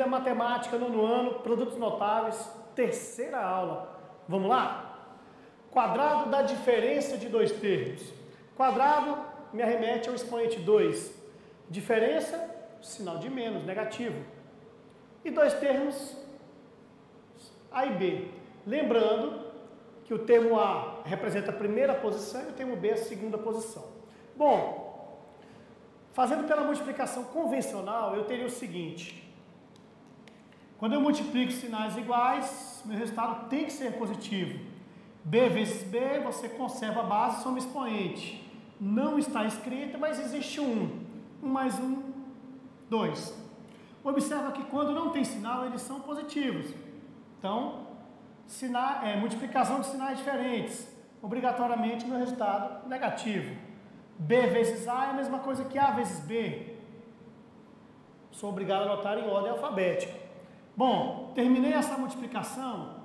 Família Matemática, nono ano, Produtos Notáveis, terceira aula. Vamos lá? Quadrado da diferença de dois termos. Quadrado me arremete ao expoente 2. Diferença, sinal de menos, negativo. E dois termos, A e B. Lembrando que o termo A representa a primeira posição e o termo B a segunda posição. Bom, fazendo pela multiplicação convencional, eu teria o seguinte. Quando eu multiplico sinais iguais, meu resultado tem que ser positivo. B vezes B, você conserva a base, soma expoente. Não está escrita, mas existe um. 1 mais 1, 2. Observa que quando não tem sinal, eles são positivos. Então, multiplicação de sinais diferentes. Obrigatoriamente, meu resultado negativo. B vezes A é a mesma coisa que A vezes B. Sou obrigado a anotar em ordem alfabética. Bom, terminei essa multiplicação.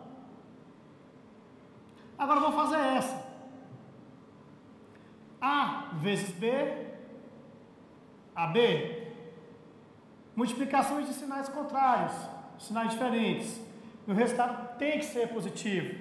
Agora vou fazer essa. A vezes B, AB. Multiplicações de sinais contrários, sinais diferentes. Meu resultado tem que ser positivo.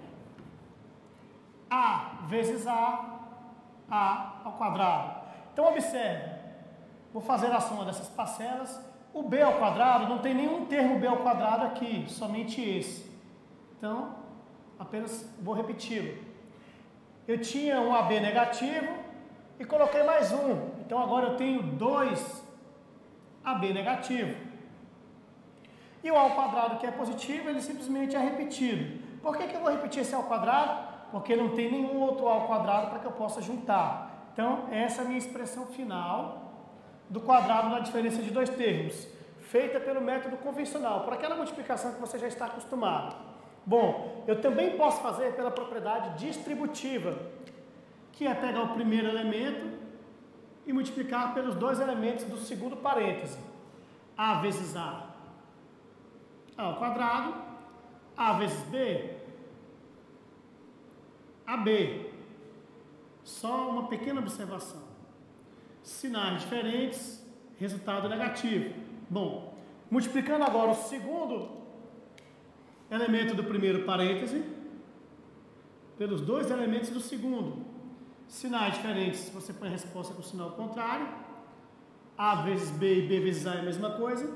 A vezes A ao quadrado. Então observe, vou fazer a soma dessas parcelas. O B ao quadrado, não tem nenhum termo B ao quadrado aqui, somente esse. Então, apenas vou repeti-lo. Eu tinha um AB negativo e coloquei mais um. Então agora eu tenho 2 AB negativo. E o A ao quadrado, que é positivo, ele simplesmente é repetido. Por que eu vou repetir esse A ao quadrado? Porque não tem nenhum outro A ao quadrado para que eu possa juntar. Então, essa é a minha expressão final do quadrado da diferença de dois termos, feita pelo método convencional, por aquela multiplicação que você já está acostumado. Bom, eu também posso fazer pela propriedade distributiva, que é pegar o primeiro elemento e multiplicar pelos dois elementos do segundo parêntese. A vezes A ao quadrado, A vezes B, AB. Só uma pequena observação. Sinais diferentes, resultado negativo. Bom, multiplicando agora o segundo elemento do primeiro parêntese pelos dois elementos do segundo. Sinais diferentes, você põe a resposta com o sinal contrário. A vezes B e B vezes A é a mesma coisa.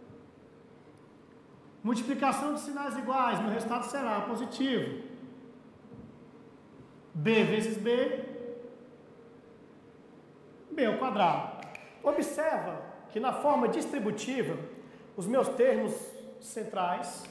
Multiplicação de sinais iguais, meu resultado será positivo. B vezes B, B ao quadrado. Observa que na forma distributiva, os meus termos centrais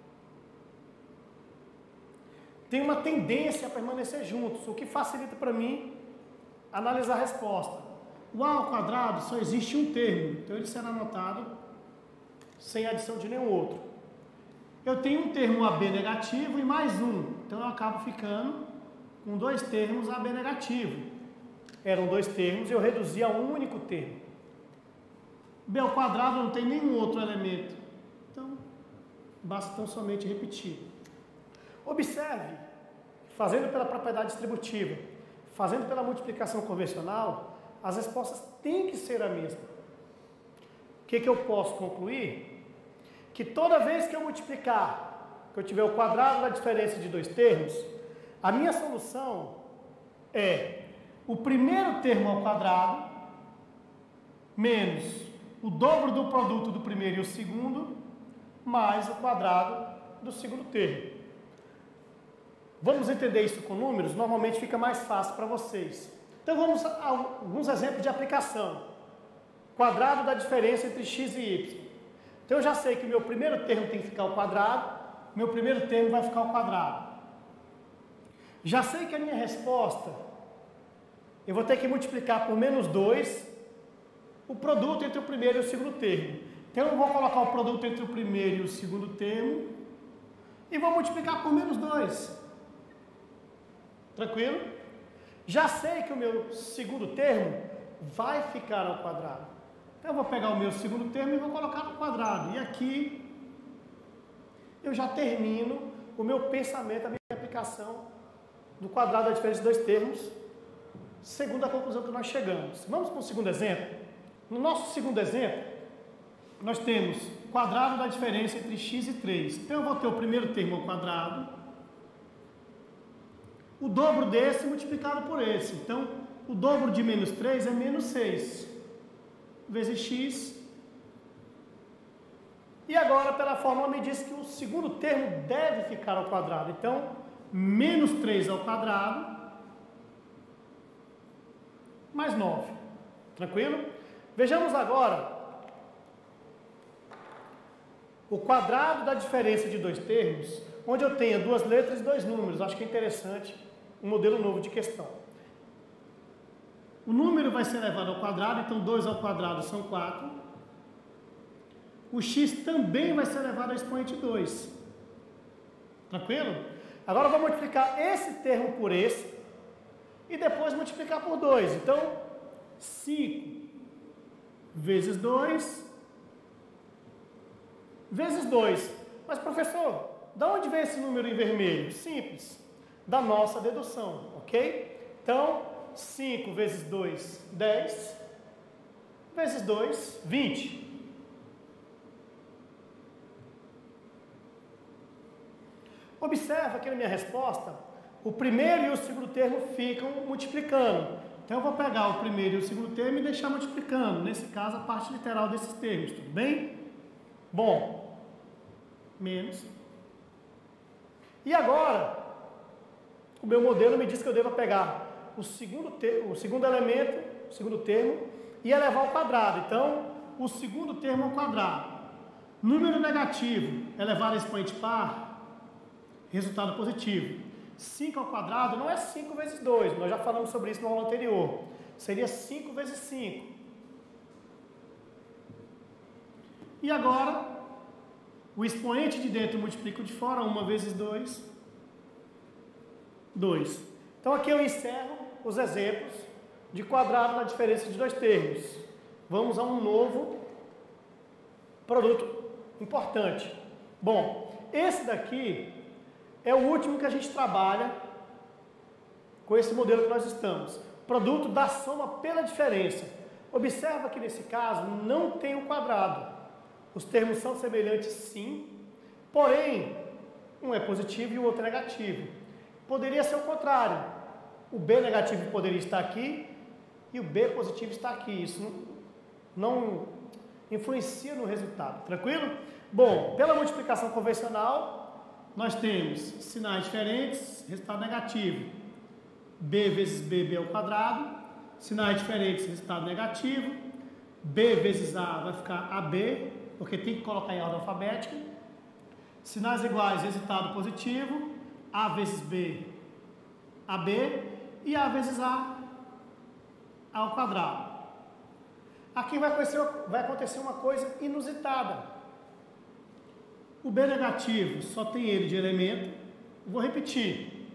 têm uma tendência a permanecer juntos, o que facilita para mim analisar a resposta. O A ao quadrado só existe um termo, então ele será anotado sem adição de nenhum outro. Eu tenho um termo AB negativo e mais um, então eu acabo ficando com dois termos AB negativo. Eram dois termos e eu reduzi a um único termo. B ao quadrado não tem nenhum outro elemento. Então, basta tão somente repetir. Observe, fazendo pela propriedade distributiva, fazendo pela multiplicação convencional, as respostas têm que ser a mesma. O que eu posso concluir? Que toda vez que eu multiplicar, que eu tiver o quadrado da diferença de dois termos, a minha solução é o primeiro termo ao quadrado menos o dobro do produto do primeiro e o segundo, mais o quadrado do segundo termo. Vamos entender isso com números? Normalmente fica mais fácil para vocês. Então vamos a alguns exemplos de aplicação. Quadrado da diferença entre x e y. Então eu já sei que o meu primeiro termo tem que ficar ao quadrado, meu primeiro termo vai ficar ao quadrado. Já sei que a minha resposta, eu vou ter que multiplicar por menos 2 o produto entre o primeiro e o segundo termo. Então eu vou colocar o produto entre o primeiro e o segundo termo e vou multiplicar por menos 2. Tranquilo? Já sei que o meu segundo termo vai ficar ao quadrado. Então eu vou pegar o meu segundo termo e vou colocar no quadrado. E aqui eu já termino o meu pensamento, a minha aplicação do quadrado da diferença de dois termos, segundo a conclusão que nós chegamos. Vamos para o segundo exemplo? No nosso segundo exemplo, nós temos quadrado da diferença entre x e 3. Então eu vou ter o primeiro termo ao quadrado, o dobro desse multiplicado por esse. Então, o dobro de menos 3 é menos 6, vezes x. E agora, pela fórmula, me diz que o segundo termo deve ficar ao quadrado. Então, menos 3 ao quadrado, mais 9. Tranquilo? Vejamos agora o quadrado da diferença de dois termos, onde eu tenho duas letras e dois números. Acho que é interessante um modelo novo de questão. O número vai ser elevado ao quadrado, então 2 ao quadrado são 4. O x também vai ser elevado ao expoente 2. Tranquilo? Agora eu vou multiplicar esse termo por esse e depois multiplicar por 2. Então, 5 vezes 2 vezes 2. Mas, professor, de onde vem esse número em vermelho? Simples, da nossa dedução, ok? Então, 5 vezes 2, 10, vezes 2, 20. Observa que na minha resposta, o primeiro e o segundo termo ficam multiplicando. Então eu vou pegar o primeiro e o segundo termo e deixar multiplicando. Nesse caso, a parte literal desses termos, tudo bem? Bom, menos. E agora, o meu modelo me diz que eu devo pegar o segundo elemento, o segundo termo, e elevar ao quadrado. Então, o segundo termo ao quadrado. Número negativo elevado a expoente par, resultado positivo. 5 ao quadrado não é 5 vezes 2, nós já falamos sobre isso na aula anterior. Seria 5 vezes 5. E agora, o expoente de dentro multiplica o de fora, 1 vezes 2, 2. Então aqui eu encerro os exemplos de quadrado na diferença de dois termos. Vamos a um novo produto importante. Bom, esse daqui é o último que a gente trabalha com esse modelo que nós estamos. Produto da soma pela diferença. Observa que nesse caso não tem o quadrado. Os termos são semelhantes sim, porém, um é positivo e o outro é negativo. Poderia ser o contrário. O B negativo poderia estar aqui e o B positivo está aqui. Isso não influencia no resultado. Tranquilo? Bom, pela multiplicação convencional, nós temos sinais diferentes, resultado negativo. B vezes B, B ao quadrado. Sinais diferentes, resultado negativo. B vezes A vai ficar AB, porque tem que colocar em ordem alfabética. Sinais iguais, resultado positivo. A vezes B, AB. E A vezes A ao quadrado. Aqui vai acontecer uma coisa inusitada. O B negativo só tem ele de elemento. Vou repetir.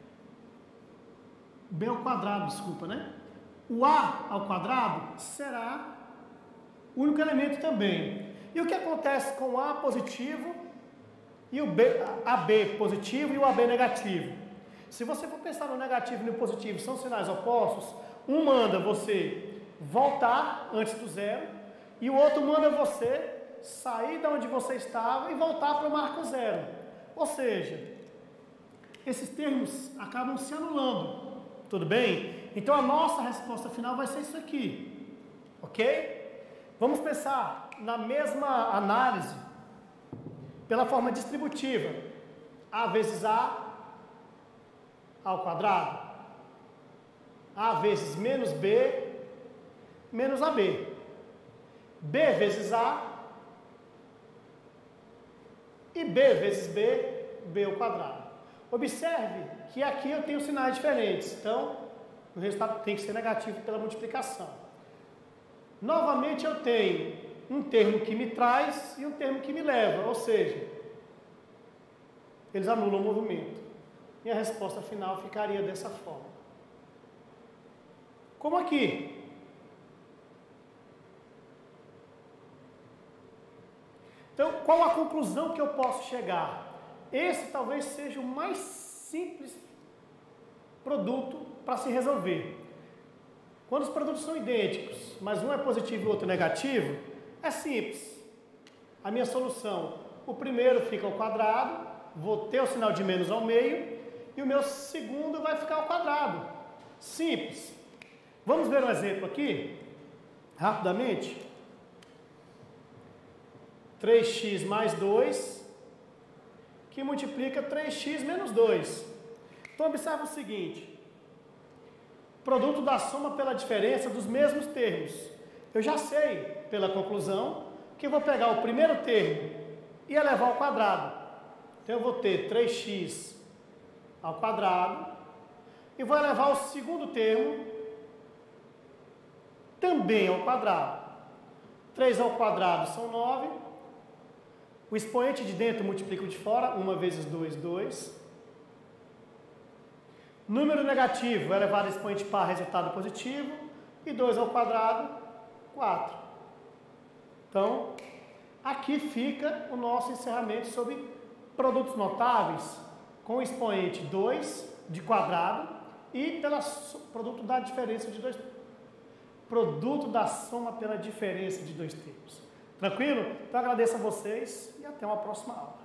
B ao quadrado, desculpa, né? O A ao quadrado será o único elemento também. E o que acontece com o A positivo e o AB positivo e o AB negativo? Se você for pensar no negativo e no positivo, são sinais opostos. Um manda você voltar antes do zero e o outro manda você sair de onde você estava e voltar para o marco zero. Ou seja, esses termos acabam se anulando. Tudo bem? Então a nossa resposta final vai ser isso aqui. Ok? Vamos pensar na mesma análise pela forma distributiva. A vezes A ao quadrado. A vezes menos B menos AB. B vezes A e B vezes B, B ao quadrado. Observe que aqui eu tenho sinais diferentes, então o resultado tem que ser negativo pela multiplicação. Novamente eu tenho um termo que me traz e um termo que me leva, ou seja, eles anulam o movimento. E a resposta final ficaria dessa forma. Como aqui. Então, qual a conclusão que eu posso chegar? Esse talvez seja o mais simples produto para se resolver. Quando os produtos são idênticos, mas um é positivo e o outro negativo, é simples. a minha solução, o primeiro fica ao quadrado, vou ter o sinal de menos ao meio, e o meu segundo vai ficar ao quadrado. Simples. Vamos ver um exemplo aqui, rapidamente. 3x mais 2, que multiplica 3x menos 2. Então, observa o seguinte. Produto da soma pela diferença dos mesmos termos. Eu já sei, pela conclusão, que eu vou pegar o primeiro termo e elevar ao quadrado. Então, eu vou ter 3x ao quadrado e vou elevar o segundo termo também ao quadrado. 3 ao quadrado são 9. O expoente de dentro multiplica o de fora. 1 vezes 2, 2. Número negativo elevado a expoente par, resultado positivo. E 2 ao quadrado, 4. Então, aqui fica o nosso encerramento sobre produtos notáveis com o expoente 2 de quadrado e pelo produto da diferença de dois. Produto da soma pela diferença de dois termos. Tranquilo? Então agradeço a vocês e até uma próxima aula.